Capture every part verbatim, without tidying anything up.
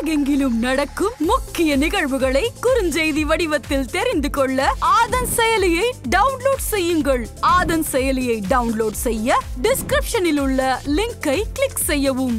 உலகெங்கிலும் நடக்கும் முக்கிய நிகழ்வுகளை குறுஞ்செய்தி வடிவத்தில் தெரிந்து கொள்ள ஆதன் செயலியை டவுன்லோட் செய்யுங்கள். ஆதன் செயலியை டவுன்லோட் செய்ய டிஸ்கிரிப்ஷனில் உள்ள லிங்கை கிளிக் செய்யவும்.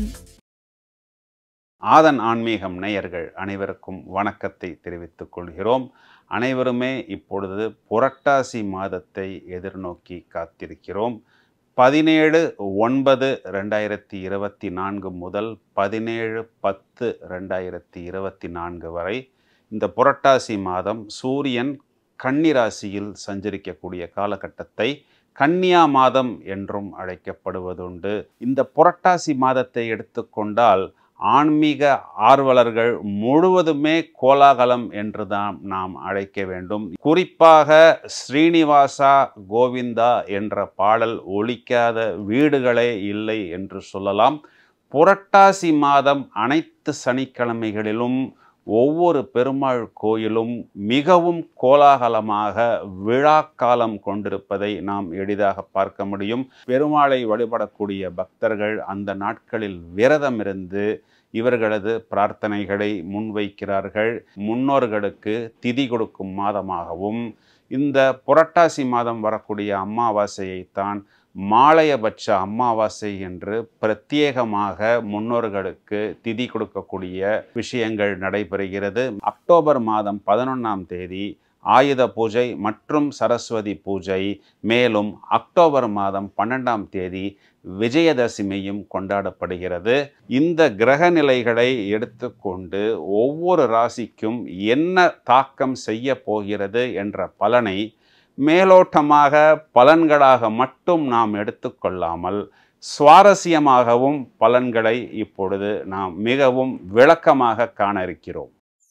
ஆதன் ஆன்மீகம் நேயர்கள் அனைவருக்கும் வணக்கத்தை தெரிவித்துக் கொள்கிறோம். அனைவருமே இப்பொழுது புரட்டாசி மாதத்தை எதிர்நோக்கி காத்திருக்கிறோம். பதினேழு ஒன்பது ரெண்டாயிரத்தி இருபத்தி நான்கு முதல் பதினேழு பத்து ரெண்டாயிரத்தி இருபத்தி நான்கு வரை இந்த புரட்டாசி மாதம் சூரியன் கன்னி ராசியில் சஞ்சரிக்கக்கூடிய காலகட்டத்தை கன்னியா மாதம் என்றும் அழைக்கப்படுவதுண்டு. இந்த புரட்டாசி மாதத்தை எடுத்துக்கொண்டால் ஆன்மீக ஆர்வலர்கள் முழுவதுமே கோலாகலம் என்றுதான் நாம் அழைக்க வேண்டும். குறிப்பாக ஸ்ரீனிவாசா கோவிந்தா என்ற பாடல் ஒலிக்காத வீடுகளே இல்லை என்று சொல்லலாம். புரட்டாசி மாதம் அனைத்து சனிக்கிழமைகளிலும் ஒவ்வொரு பெருமாள் கோயிலும் மிகவும் கோலாகலமாக விழாக்காலம் கொண்டிருப்பதை நாம் எளிதாக பார்க்க முடியும். பெருமாளை வழிபடக்கூடிய பக்தர்கள் அந்த நாட்களில் விரதம் இருந்து இவர்களது பிரார்த்தனைகளை முன்வைக்கிறார்கள். முன்னோர்களுக்கு திதி கொடுக்கும் மாதமாகவும் இந்த புரட்டாசி மாதம் வரக்கூடிய அமாவாசையைத்தான் மாலையபட்ச அமாவாசை என்று பிரத்யேகமாக முன்னோர்களுக்கு திதி கொடுக்கக்கூடிய விஷயங்கள் நடைபெறுகிறது. அக்டோபர் மாதம் பதினொன்றாம் தேதி ஆயுத பூஜை மற்றும் சரஸ்வதி பூஜை, மேலும் அக்டோபர் மாதம் பன்னெண்டாம் தேதி விஜயதசமியும் கொண்டாடப்படுகிறது. இந்த கிரக நிலைகளை எடுத்துக்கொண்டு ஒவ்வொரு ராசிக்கும் என்ன தாக்கம் செய்ய போகிறது என்ற பலனை மேலோட்டமாக பலன்களாக மட்டும் நாம் எடுத்துக்கொள்ளாமல் சுவாரஸ்யமாகவும் பலன்களை இப்பொழுது நாம் மிகவும் விளக்கமாக காண இருக்கிறோம்.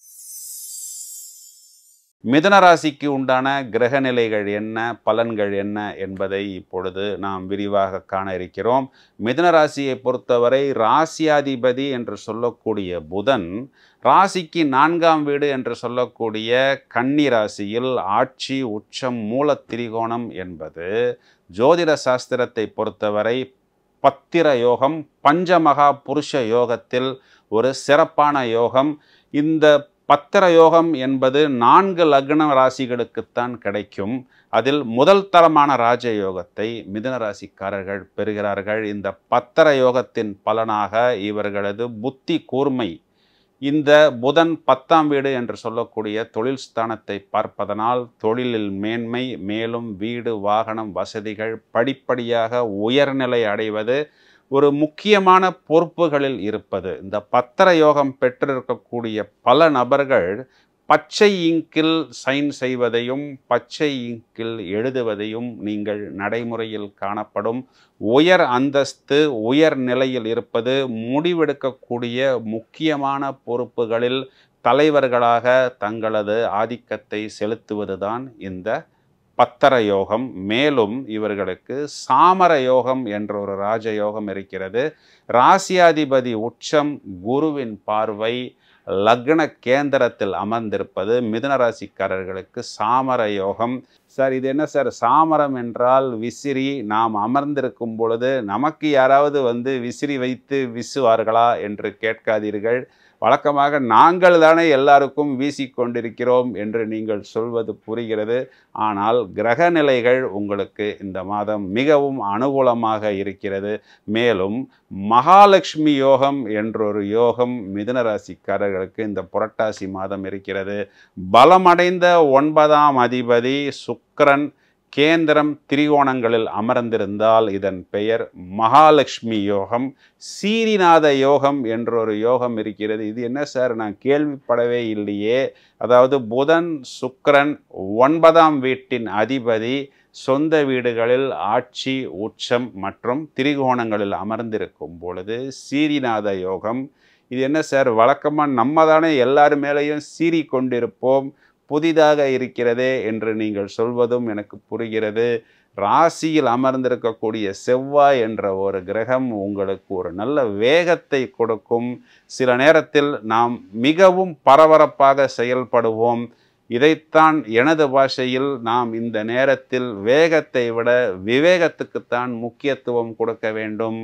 மிதுன ராசிக்கு உண்டான கிரக நிலைகள் என்ன, பலன்கள் என்ன என்பதை இப்பொழுது நாம் விரிவாக காண இருக்கிறோம். மிதுன ராசியை பொறுத்தவரை ராசியாதிபதி என்று சொல்லக்கூடிய புதன் ராசிக்கு நான்காம் வீடு என்று சொல்லக்கூடிய கன்னி ராசியில் ஆட்சி உச்சம் மூல திரிகோணம் என்பது ஜோதிட சாஸ்திரத்தை பொறுத்தவரை பத்திர யோகம், பஞ்சமகா புருஷ யோகத்தில் ஒரு சிறப்பான யோகம். இந்த பத்திர யோகம் என்பது நான்கு லக்ன ராசிகளுக்குத்தான் கிடைக்கும். அதில் முதல் தரமான ராஜயோகத்தை மிதுன ராசிக்காரர்கள் பெறுகிறார்கள். இந்த பத்திர யோகத்தின் பலனாக இவர்களது புத்தி கூர்மை, இந்த புதன் பத்தாம் வீடு என்று சொல்லக்கூடிய தொழில் ஸ்தானத்தை பார்ப்பதனால் தொழிலில் மேன்மை, மேலும் வீடு வாகனம் வசதிகள் படிப்படியாக உயர்நிலை அடைவது, ஒரு முக்கியமான பொறுப்புகளில் இருப்பது. இந்த பத்திர யோகம் பெற்றிருக்கக்கூடிய பல நபர்கள் பச்சை இங்கில் சைன் செய்வதையும் பச்சை இங்கில் எழுதுவதையும் நீங்கள் நடைமுறையில் காணப்படும். உயர் அந்தஸ்து, உயர் நிலையில் இருப்பது, முடிவெடுக்கக்கூடிய முக்கியமான பொறுப்புகளில் தலைவர்களாக தங்களது ஆதிக்கத்தை செலுத்துவதுதான் இந்த பத்தர யோகம். மேலும் இவர்களுக்கு சாமர யோகம் என்ற ஒரு ராஜயோகம் இருக்கிறது. ராசியாதிபதி உச்சம், குருவின் பார்வை, லக்ன கேந்திரத்தில் அமர்ந்திருப்பது மிதுன ராசிக்காரர்களுக்கு சாமர யோகம். சார், இது என்ன சார் சாமரம் என்றால் விசிறி, நாம் அமர்ந்திருக்கும் பொழுது நமக்கு யாராவது வந்து விசிறி வைத்து வீசுவார்களா என்று கேட்காதீர்கள். வழக்கமாக நாங்கள் தானே எல்லாருக்கும் வீசிக்கொண்டிருக்கிறோம் என்று நீங்கள் சொல்வது புரிகிறது. ஆனால் கிரக நிலைகள் உங்களுக்கு இந்த மாதம் மிகவும் அனுகூலமாக இருக்கிறது. மேலும் மகாலட்சுமி யோகம் என்றொரு யோகம் மிதுன ராசிக்காரர்களுக்கு இந்த புரட்டாசி மாதம் இருக்கிறது. பலமடைந்த ஒன்பதாம் அதிபதி சுக்கிரன் கேந்திரம் திரிகோணங்களில் அமர்ந்திருந்தால் இதன் பெயர் மகாலட்சுமி யோகம். சீரிநாத யோகம் என்றொரு யோகம் இருக்கிறது. இது என்ன சார், நான் கேள்விப்படவே இல்லையே. அதாவது புதன் சுக்கிரன் ஒன்பதாம் வீட்டின் அதிபதி சொந்த வீடுகளில் ஆட்சி உச்சம் மற்றும் திரிகோணங்களில் அமர்ந்திருக்கும் பொழுது சீரிநாத யோகம். இது என்ன சார், வழக்கமாக நம்ம தானே எல்லார் மேலேயும் சீறி கொண்டிருப்போம், புதிதாக இருக்கிறதே என்று நீங்கள் சொல்வதும் எனக்கு புரிகிறது. ராசியில் அமர்ந்திருக்கக்கூடிய செவ்வாய் என்ற ஒரு கிரகம் உங்களுக்கு ஒரு நல்ல வேகத்தை கொடுக்கும். சில நேரத்தில் நாம் மிகவும் பரபரப்பாக செயல்படுவோம். இதைத்தான் எனது பாஷையில் நாம் இந்த நேரத்தில் வேகத்தை விட விவேகத்துக்குத்தான் முக்கியத்துவம் கொடுக்க வேண்டும்.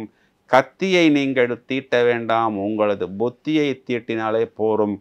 கத்தியை நீங்கள் தீட்ட வேண்டாம், உங்களது புத்தியை தீட்டினாலே போரும்.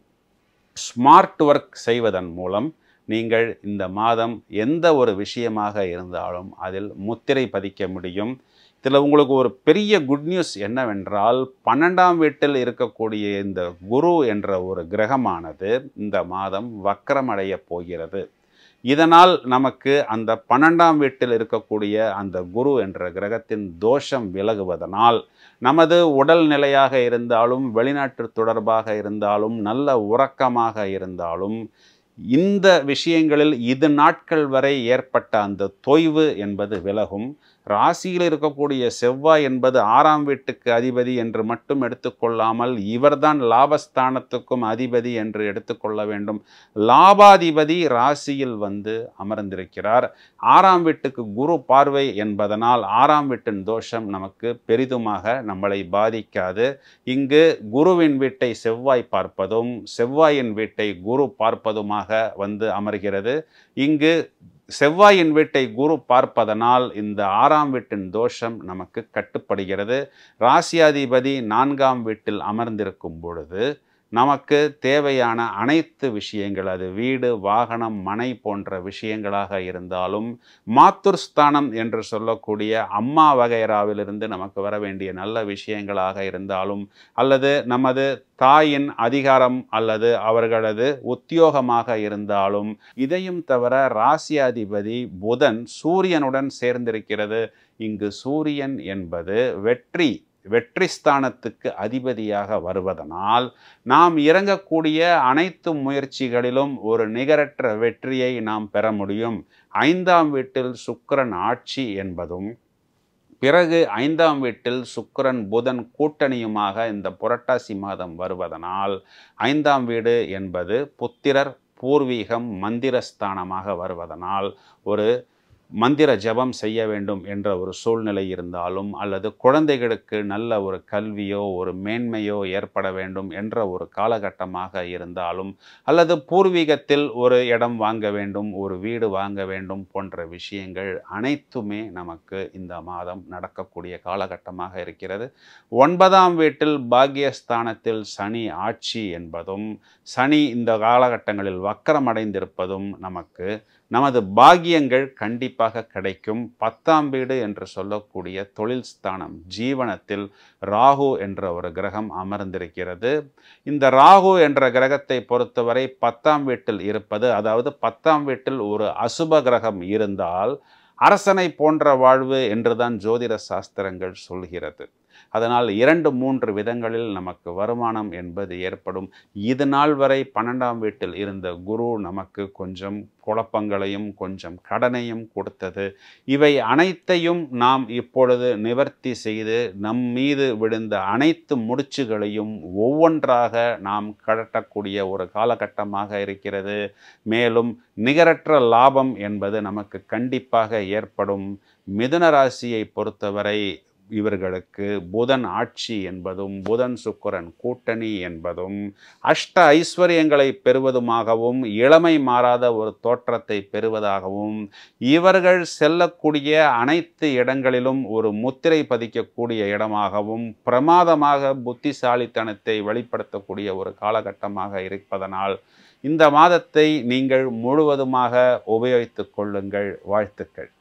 ஸ்மார்ட் ஒர்க் செய்வதன் மூலம் நீங்கள் இந்த மாதம் எந்த ஒரு விஷயமாக இருந்தாலும் அதில் முத்திரை பதிக்க முடியும். இதில் உங்களுக்கு ஒரு பெரிய குட் நியூஸ் என்னவென்றால், பன்னெண்டாம் வீட்டில் இருக்கக்கூடிய இந்த குரு என்ற ஒரு கிரகமானது இந்த மாதம் வக்கரமடைய போகிறது. இதனால் நமக்கு அந்த பன்னெண்டாம் வீட்டில் இருக்கக்கூடிய அந்த குரு என்ற கிரகத்தின் தோஷம் விலகுவதனால் நமது உடல் நிலையாக இருந்தாலும், வெளிநாட்டு தொடர்பாக இருந்தாலும், நல்ல உறக்கமாக இருந்தாலும், இந்த விஷயங்களில் இது நாட்கள் வரை ஏற்பட்ட அந்த தொய்வு என்பது விலகும். ராசியில் இருக்கக்கூடிய செவ்வாய் என்பது ஆறாம் வீட்டுக்கு அதிபதி என்று மட்டும் எடுத்துக்கொள்ளாமல் இவர்தான் லாபஸ்தானத்துக்கும் அதிபதி என்று எடுத்துக்கொள்ள வேண்டும். லாபாதிபதி ராசியில் வந்து அமர்ந்திருக்கிறார். ஆறாம் வீட்டுக்கு குரு பார்வை என்பதனால் ஆறாம் வீட்டின் தோஷம் நமக்கு பெரிதுமாக நம்மளை பாதிக்காது. இங்கு குருவின் வீட்டை செவ்வாய் பார்ப்பதும் செவ்வாயின் வீட்டை குரு பார்ப்பதுமாக வந்து அமர்கிறது. இங்கு செவ்வாயின் வீட்டை குரு பார்ப்பதனால் இந்த ஆறாம் வீட்டின் தோஷம் நமக்கு கட்டுப்படுகிறது. ராசியாதிபதி நான்காம் வீட்டில் அமர்ந்திருக்கும் பொழுது நமக்கு தேவையான அனைத்து விஷயங்கள், அது வீடு, வாகனம், மனை போன்ற விஷயங்களாக இருந்தாலும், மாத்துர்ஸ்தானம் என்று சொல்லக்கூடிய அம்மா வகைராவிலிருந்து நமக்கு வர வேண்டிய நல்ல விஷயங்களாக இருந்தாலும், அல்லது நமது தாயின் அதிகாரம் அல்லது அவர்களது உத்தியோகமாக இருந்தாலும், இதையும் தவிர ராசியாதிபதி புதன் சூரியனுடன் சேர்ந்திருக்கிறது. இங்கு சூரியன் என்பது வெற்றி வெற்றி ஸ்தானத்துக்கு அதிபதியாக வருவதனால் நாம் இறங்கக்கூடிய அனைத்து முயற்சிகளிலும் ஒரு நிகரற்ற வெற்றியை நாம் பெற முடியும். ஐந்தாம் வீட்டில் சுக்கிரன் ஆட்சி என்பதும், பிறகு ஐந்தாம் வீட்டில் சுக்கிரன் புதன் கூட்டணியுமாக இந்த புரட்டாசி மாதம் வருவதனால் ஐந்தாம் வீடு என்பது புத்திரர் பூர்வீகம் மந்திரஸ்தானமாக வருவதனால் ஒரு மந்திர ஜபம் செய்ய வேண்டும் என்ற ஒரு சூழ்நிலை இருந்தாலும், அல்லது குழந்தைகளுக்கு நல்ல ஒரு கல்வியோ ஒரு மேன்மையோ ஏற்பட வேண்டும் என்ற ஒரு காலகட்டமாக இருந்தாலும், அல்லது பூர்வீகத்தில் ஒரு இடம் வாங்க வேண்டும், ஒரு வீடு வாங்க வேண்டும் போன்ற விஷயங்கள் அனைத்துமே நமக்கு இந்த மாதம் நடக்கக்கூடிய காலகட்டமாக இருக்கிறது. ஒன்பதாம் வீட்டில் பாக்கியஸ்தானத்தில் சனி ஆட்சி என்பதும், சனி இந்த காலகட்டங்களில் வக்கரமடைந்திருப்பதும் நமக்கு நமது பாக்கியங்கள் கண்டிப்பாக கிடைக்கும். பத்தாம் வீடு என்று சொல்லக்கூடிய தொழில் ஸ்தானம், ஜீவனத்தில் ராகு என்ற ஒரு கிரகம் அமர்ந்திருக்கிறது. இந்த ராகு என்ற கிரகத்தை பொறுத்தவரை பத்தாம் வீட்டில் இருப்பது, அதாவது பத்தாம் வீட்டில் ஒரு அசுப கிரகம் இருந்தால் அரசனை போன்ற வாழ்வு என்றுதான் ஜோதிட சாஸ்திரங்கள் சொல்கிறது. அதனால் இரண்டு மூன்று விதங்களில் நமக்கு வருமானம் என்பது ஏற்படும். இது நாள் வரை பன்னெண்டாம் வீட்டில் இருந்த குரு நமக்கு கொஞ்சம் குழப்பங்களையும் கொஞ்சம் கடனையும் கொடுத்தது. இவை அனைத்தையும் நாம் இப்பொழுது நிவர்த்தி செய்து நம் மீது விழுந்த அனைத்து முடிச்சுகளையும் ஒவ்வொன்றாக நாம் கழட்டக்கூடிய ஒரு காலகட்டமாக இருக்கிறது. மேலும் நிகரற்ற லாபம் என்பது நமக்கு கண்டிப்பாக ஏற்படும். மிதுன ராசியை பொறுத்தவரை இவர்களுக்கு புதன் ஆட்சி என்பதும் புதன் சுக்கிரன் கூட்டணி என்பதும் அஷ்ட ஐஸ்வர்யங்களை பெறுவதுமாகவும் இளமை மாறாத ஒரு தோற்றத்தை பெறுவதாகவும் இவர்கள் செல்லக்கூடிய அனைத்து இடங்களிலும் ஒரு முத்திரை பதிக்கக்கூடிய இடமாகவும் பிரமாதமாக புத்திசாலித்தனத்தை வெளிப்படுத்தக்கூடிய ஒரு காலகட்டமாக இருப்பதனால் இந்த மாதத்தை நீங்கள் முழுவதுமாக உபயோகித்துக் கொள்ளுங்கள். வாழ்த்துக்கள்.